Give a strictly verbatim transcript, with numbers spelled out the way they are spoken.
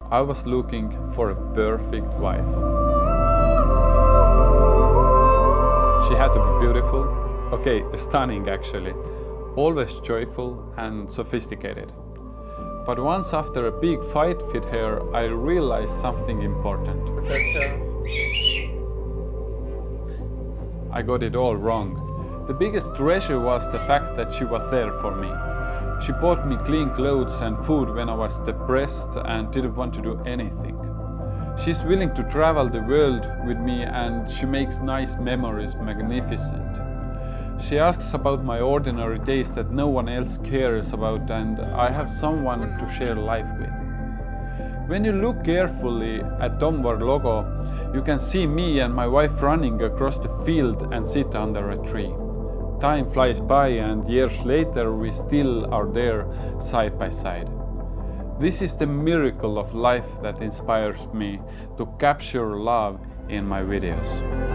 I was looking for a perfect wife. She had to be beautiful, okay, stunning actually, always joyful and sophisticated. But once after a big fight with her, I realized something important. I got it all wrong. The biggest treasure was the fact that she was there for me. She bought me clean clothes and food when I was depressed and didn't want to do anything. She's willing to travel the world with me and she makes nice memories magnificent. She asks about my ordinary days that no one else cares about, and I have someone to share life with. When you look carefully at Tomvar logo, you can see me and my wife running across the field and sit under a tree. Time flies by and years later we still are there side by side. This is the miracle of life that inspires me to capture love in my videos.